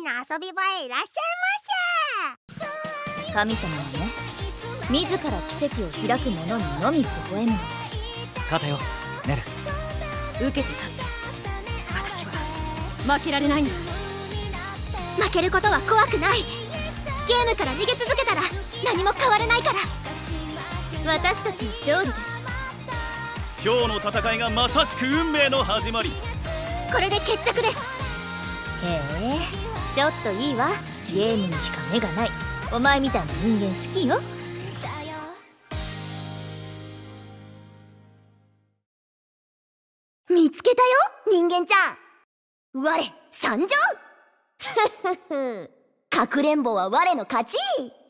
の遊び場へいらっしゃいませ。 神様はね、自ら奇跡を開く者にのみ微笑むの。 勝てよネル。 受けて立つ。私は負けられないんだ。 負けることは怖くない。ゲームから逃げ続けたら何も変わらないから。 私たちの勝利です。 今日の戦いがまさしく運命の始まり。 これで決着です。 へえ、ちょっといいわ。ゲームにしか目がないお前みたいな人間好きよ。 見つけたよ人間ちゃん。我参上。ふふふ、かくれんぼは我の勝ち。